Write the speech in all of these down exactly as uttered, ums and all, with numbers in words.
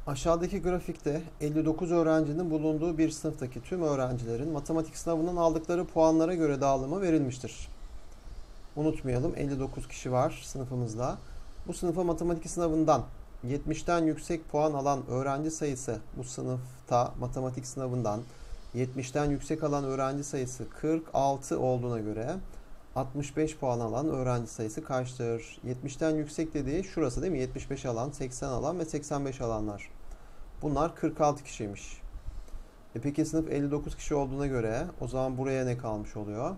Aşağıdaki grafikte elli dokuz öğrencinin bulunduğu bir sınıftaki tüm öğrencilerin matematik sınavından aldıkları puanlara göre dağılımı verilmiştir. Unutmayalım, elli dokuz kişi var sınıfımızda. Bu sınıfa matematik sınavından yetmişten yüksek puan alan öğrenci sayısı, bu sınıfta matematik sınavından yetmişten yüksek alan öğrenci sayısı kırk altı olduğuna göre altmış beş puan alan öğrenci sayısı kaçtır? yetmişten yüksek dediği şurası değil mi? yetmiş beş alan, seksen alan ve seksen beş alanlar. Bunlar kırk altı kişiymiş. E peki sınıf elli dokuz kişi olduğuna göre o zaman buraya ne kalmış oluyor?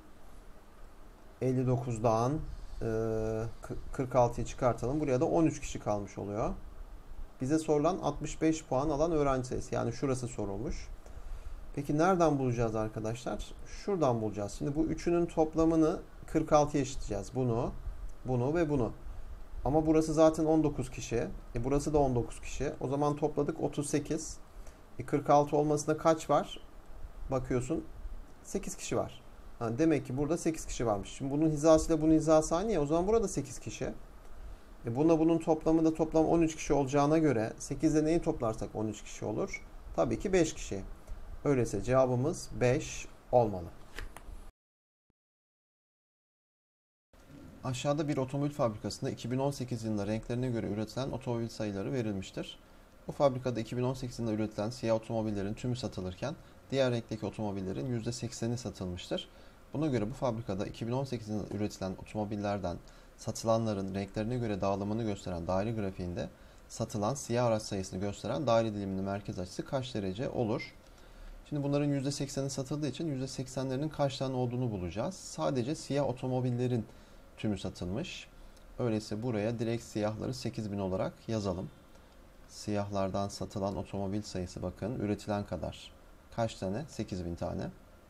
elli dokuzdan e, kırk altıyı çıkartalım. Buraya da on üç kişi kalmış oluyor. Bize sorulan altmış beş puan alan öğrenci sayısı. Yani şurası sorulmuş. Peki nereden bulacağız arkadaşlar? Şuradan bulacağız. Şimdi bu üçünün toplamını kırk altıya eşitleyeceğiz. Bunu, bunu ve bunu. Ama burası zaten on dokuz kişi. E burası da on dokuz kişi. O zaman topladık otuz sekiz. E kırk altı olmasında kaç var? Bakıyorsun sekiz kişi var. Ha, demek ki burada sekiz kişi varmış. Şimdi bunun hizasıyla bunun hizası aynı ya. O zaman burada sekiz kişi. E buna bunun toplamı da toplam on üç kişi olacağına göre sekiz ile neyi toplarsak on üç kişi olur? Tabii ki beş kişi. Öyleyse cevabımız beş olmalı. Aşağıda bir otomobil fabrikasında iki bin on sekiz yılında renklerine göre üretilen otomobil sayıları verilmiştir. Bu fabrikada iki bin on sekiz yılında üretilen siyah otomobillerin tümü satılırken diğer renkteki otomobillerin yüzde sekseni satılmıştır. Buna göre bu fabrikada iki bin on sekiz yılında üretilen otomobillerden satılanların renklerine göre dağılımını gösteren daire grafiğinde satılan siyah araç sayısını gösteren daire diliminin merkez açısı kaç derece olur? Şimdi bunların yüzde sekseni satıldığı için yüzde seksenlerinin kaç tane olduğunu bulacağız. Sadece siyah otomobillerin tümü satılmış. Öyleyse buraya direkt siyahları sekiz bin olarak yazalım. Siyahlardan satılan otomobil sayısı bakın üretilen kadar. Kaç tane? sekiz bin tane.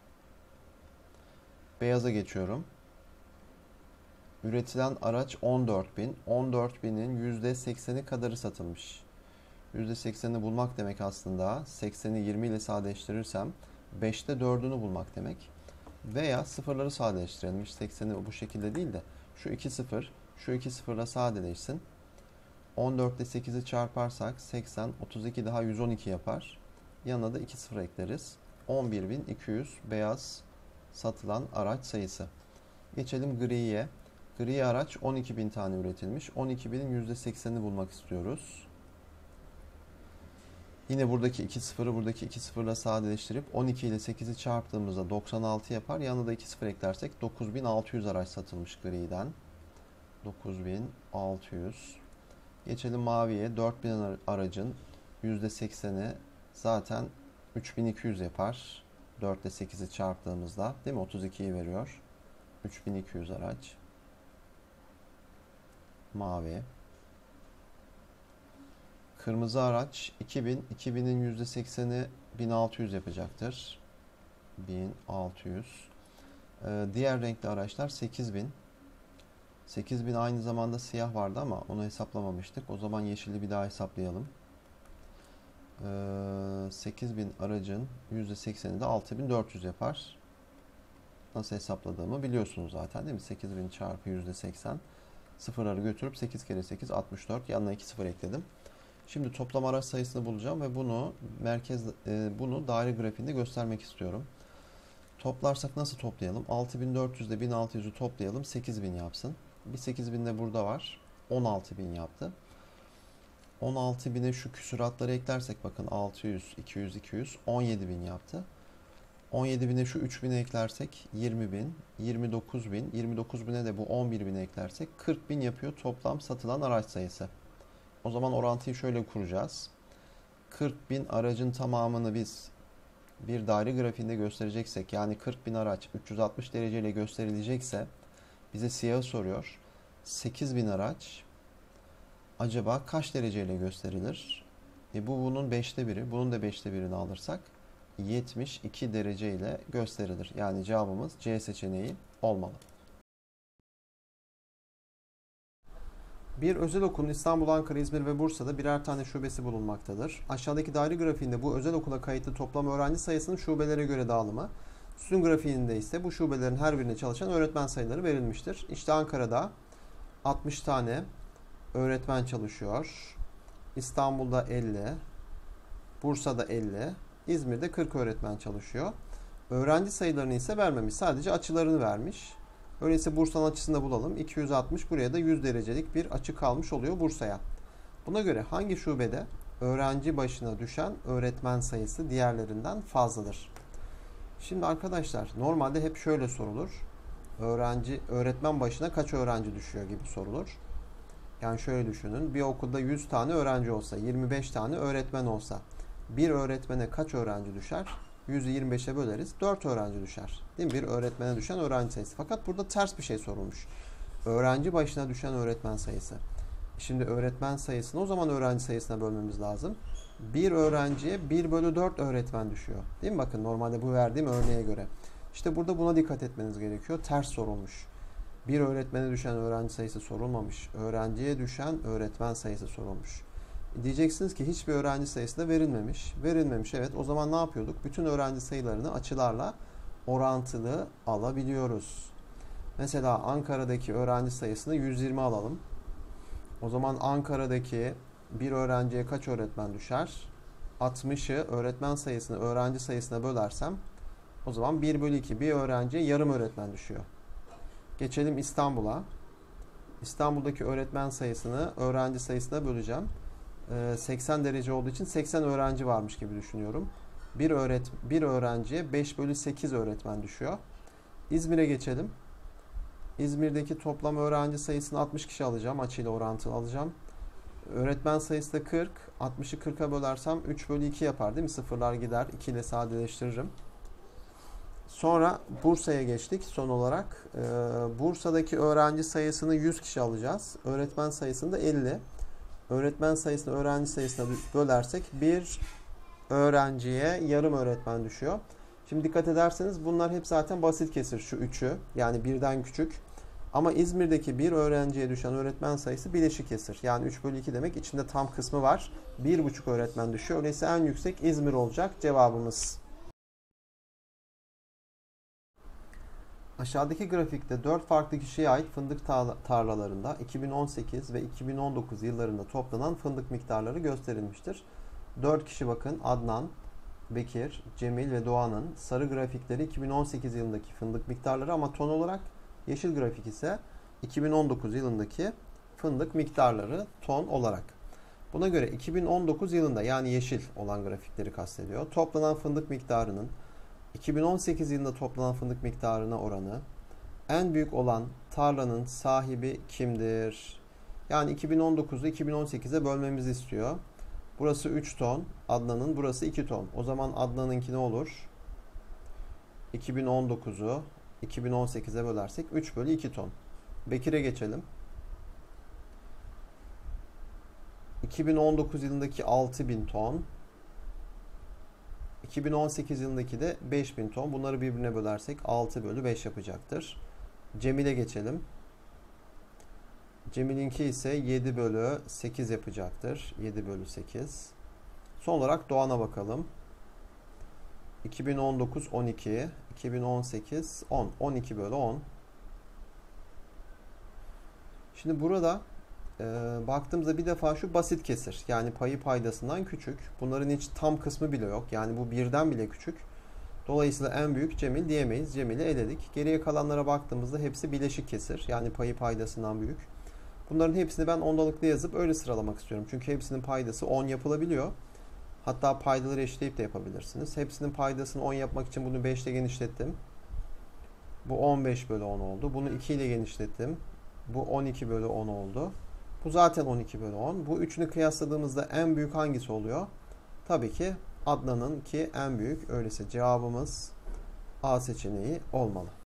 Beyaza geçiyorum. Üretilen araç on dört bin. on dört binin yüzde sekseni kadarı satılmış. yüzde seksenini bulmak demek aslında sekseni yirmi ile sadeleştirirsem beşte dördünü bulmak demek. Veya sıfırları sadeleştirelim. Hiç sekseni bu şekilde değil de şu iki sıfır, şu iki sıfırla sadeleşsin. on dört ile sekizi çarparsak seksen, otuz iki daha yüz on iki yapar. Yanına da iki sıfır ekleriz. on bir bin iki yüz beyaz satılan araç sayısı. Geçelim griye. Gri araç on iki bin tane üretilmiş. on iki binin yüzde seksenini bulmak istiyoruz. Yine buradaki iki sıfırı buradaki iki sıfırla sadeleştirip on iki ile sekizi çarptığımızda doksan altı yapar. Yanına da iki sıfır eklersek dokuz bin altı yüz araç satılmış griden. dokuz bin altı yüz. Geçelim maviye. dört bin aracın yüzde sekseni zaten üç bin iki yüz yapar. dört ile sekizi çarptığımızda değil mi? otuz ikiyi veriyor. üç bin iki yüz araç. Mavi. Kırmızı araç iki bin. iki binin yüzde sekseni bin altı yüz yapacaktır. bin altı yüz. Ee, diğer renkli araçlar sekiz bin. sekiz bin aynı zamanda siyah vardı ama onu hesaplamamıştık. O zaman yeşili bir daha hesaplayalım. Ee, sekiz bin aracın yüzde sekseni de altı bin dört yüz yapar. Nasıl hesapladığımı biliyorsunuz zaten değil mi? sekiz bin çarpı yüzde seksen. Sıfırları götürüp sekiz kere sekiz altmış dört. Yanına iki sıfır ekledim. Şimdi toplam araç sayısını bulacağım ve bunu merkez e, bunu daire grafiğinde göstermek istiyorum. Toplarsak nasıl toplayalım? altı bin dört yüz ile bin altı yüzü toplayalım. sekiz bin yapsın. Bir sekiz bin de burada var. on altı bin yaptı. on altı bine şu küsuratları eklersek bakın altı yüz, iki yüz, iki yüz on yedi bin yaptı. on yedi bine şu üç bini eklersek yirmi bin, yirmi dokuz bin, yirmi dokuz bine de bu on bir bini eklersek kırk bin yapıyor toplam satılan araç sayısı. O zaman orantıyı şöyle kuracağız. kırk bin aracın tamamını biz bir daire grafiğinde göstereceksek, yani kırk bin araç üç yüz altmış dereceyle gösterilecekse bize siyahı soruyor. sekiz bin araç acaba kaç dereceyle gösterilir? E bu bunun beşte biri. Bunun da beşte birini alırsak yetmiş iki dereceyle gösterilir. Yani cevabımız C seçeneği olmalı. Bir özel okulun İstanbul, Ankara, İzmir ve Bursa'da birer tane şubesi bulunmaktadır. Aşağıdaki daire grafiğinde bu özel okula kayıtlı toplam öğrenci sayısının şubelere göre dağılımı, sütun grafiğinde ise bu şubelerin her birinde çalışan öğretmen sayıları verilmiştir. İşte Ankara'da altmış tane öğretmen çalışıyor. İstanbul'da elli, Bursa'da elli, İzmir'de kırk öğretmen çalışıyor. Öğrenci sayılarını ise vermemiş. Sadece açılarını vermiş. Öyleyse Bursa'nın açısını da bulalım. iki yüz altmış, buraya da yüz derecelik bir açı kalmış oluyor Bursa'ya. Buna göre hangi şubede öğrenci başına düşen öğretmen sayısı diğerlerinden fazladır? Şimdi arkadaşlar normalde hep şöyle sorulur. Öğrenci, öğretmen başına kaç öğrenci düşüyor gibi sorulur. Yani şöyle düşünün. Bir okulda yüz tane öğrenci olsa, yirmi beş tane öğretmen olsa bir öğretmene kaç öğrenci düşer? yüzü yirmi beşe böleriz. dört öğrenci düşer. Değil mi? Bir öğretmene düşen öğrenci sayısı. Fakat burada ters bir şey sorulmuş. Öğrenci başına düşen öğretmen sayısı. Şimdi öğretmen sayısını o zaman öğrenci sayısına bölmemiz lazım. Bir öğrenciye bir bölü dört öğretmen düşüyor. Değil mi? Bakın normalde bu verdiğim örneğe göre. İşte burada buna dikkat etmeniz gerekiyor. Ters sorulmuş. Bir öğretmene düşen öğrenci sayısı sorulmamış. Öğrenciye düşen öğretmen sayısı sorulmuş. Diyeceksiniz ki hiçbir öğrenci sayısı da verilmemiş. Verilmemiş, evet. O zaman ne yapıyorduk? Bütün öğrenci sayılarını açılarla orantılı alabiliyoruz. Mesela Ankara'daki öğrenci sayısını yüz yirmi alalım. O zaman Ankara'daki bir öğrenciye kaç öğretmen düşer? altmışı öğretmen sayısını öğrenci sayısına bölersem o zaman bir bölü iki, bir öğrenciye yarım öğretmen düşüyor. Geçelim İstanbul'a. İstanbul'daki öğretmen sayısını öğrenci sayısına böleceğim. seksen derece olduğu için seksen öğrenci varmış gibi düşünüyorum. Bir, öğret bir öğrenciye beş bölü sekiz öğretmen düşüyor. İzmir'e geçelim. İzmir'deki toplam öğrenci sayısını altmış kişi alacağım. Açıyla orantılı alacağım. Öğretmen sayısı da kırk. altmışı kırka bölersem üç bölü iki yapar değil mi? Sıfırlar gider. iki ile sadeleştiririm. Sonra Bursa'ya geçtik son olarak. Ee, Bursa'daki öğrenci sayısını yüz kişi alacağız. Öğretmen sayısını da elli. Öğretmen sayısını öğrenci sayısına bölersek bir öğrenciye yarım öğretmen düşüyor. Şimdi dikkat ederseniz bunlar hep zaten basit kesir, şu üçü. Yani birden küçük. Ama İzmir'deki bir öğrenciye düşen öğretmen sayısı bileşik kesir. Yani üç bölü iki demek, içinde tam kısmı var. bir buçuk öğretmen düşüyor. Öyleyse en yüksek İzmir olacak cevabımız. Aşağıdaki grafikte dört farklı kişiye ait fındık tarlalarında iki bin on sekiz ve iki bin on dokuz yıllarında toplanan fındık miktarları gösterilmiştir. dört kişi bakın, Adnan, Bekir, Cemil ve Doğan'ın sarı grafikleri iki bin on sekiz yılındaki fındık miktarları ama ton olarak, yeşil grafik ise iki bin on dokuz yılındaki fındık miktarları ton olarak. Buna göre iki bin on dokuz yılında, yani yeşil olan grafikleri kastediyor, toplanan fındık miktarının iki bin on sekiz yılında toplanan fındık miktarına oranı, en büyük olan tarlanın sahibi kimdir? Yani iki bin on dokuzu iki bin on sekize bölmemizi istiyor. Burası üç ton, Adnan'ın burası iki ton. O zaman Adnan'ınki ne olur? iki bin on dokuzu iki bin on sekize bölersek üç bölü iki ton. Bekir'e geçelim. iki bin on dokuz yılındaki altı bin ton. iki bin on sekiz yılındaki de beş bin ton. Bunları birbirine bölersek altı bölü beş yapacaktır. Cemil'e geçelim. Cemil'inki ise yedi bölü sekiz yapacaktır. yedi bölü sekiz. Son olarak Doğan'a bakalım. iki bin on dokuz on iki, iki bin on sekiz on, on iki bölü on. Şimdi burada e, baktığımızda bir defa şu basit kesir. Yani payı paydasından küçük. Bunların hiç tam kısmı bile yok. Yani bu birden bile küçük. Dolayısıyla en büyük Cemil diyemeyiz. Cemil'i eledik. Geriye kalanlara baktığımızda hepsi bileşik kesir. Yani payı paydasından büyük. Bunların hepsini ben ondalıklı yazıp öyle sıralamak istiyorum. Çünkü hepsinin paydası on yapılabiliyor. Hatta paydaları eşitleyip de yapabilirsiniz. Hepsinin paydasını on yapmak için bunu beş ile genişlettim. Bu on beş bölü on oldu. Bunu iki ile genişlettim. Bu on iki bölü on oldu. Bu zaten on iki bölü on. Bu üçünü kıyasladığımızda en büyük hangisi oluyor? Tabii ki Adnan'ın ki en büyük. Öyleyse cevabımız A seçeneği olmalı.